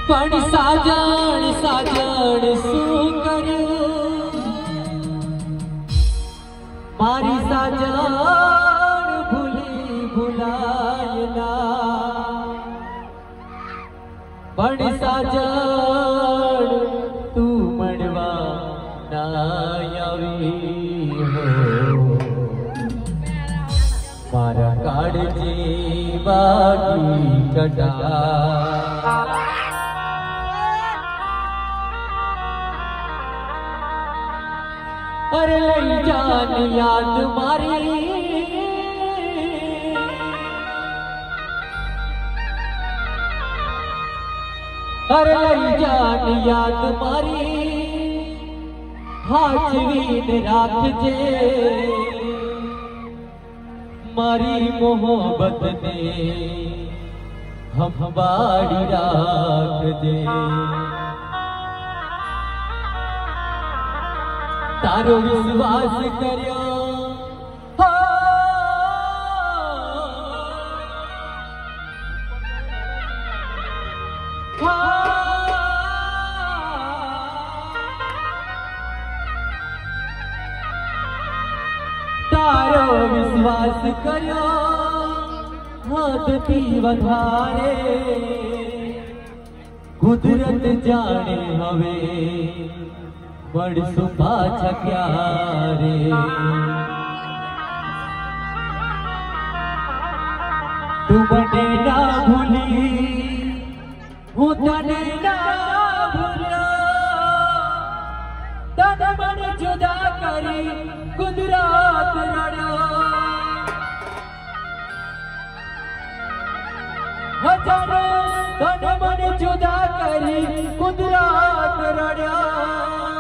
पण साजण साजण શું કર્યું મારી સાજણ ભૂલી ભૂલાયેલા પણ સાજણ તું મળવા ના આવી હો મારા કાળજી બાકી કટા अरे लई जान याद मारी अरे लई जान याद मारी हाजवीन राखजे मारी मोहब्बत ने हम बाड़ी राखजे तारो विश्वास कर्यो हो तारो विश्वास कर्यो हदथी वधारे कुदरत जाने हवे મળશું પાછા ક્યારે તું મને ના ભૂલી હું તને ના ભૂલ્યો તને મને જુદા કરી કુદરત રડ્યો હજારો તને મને જુદા કરી કુદરત રડ્યો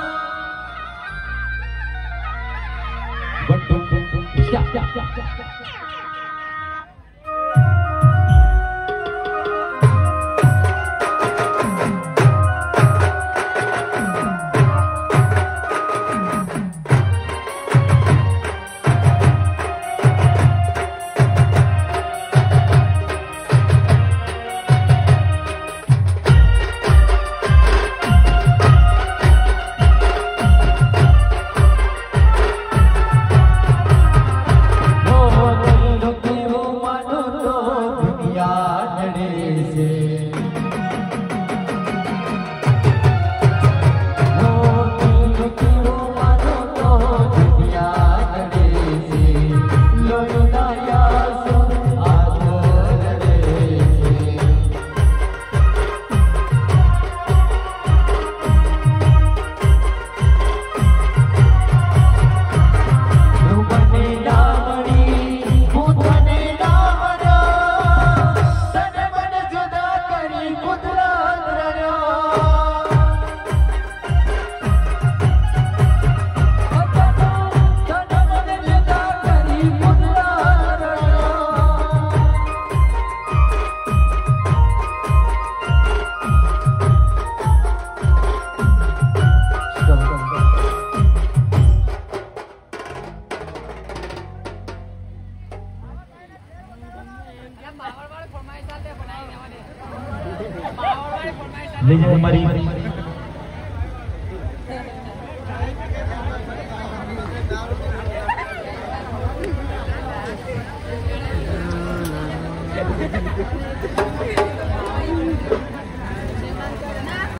लीजिए हमारी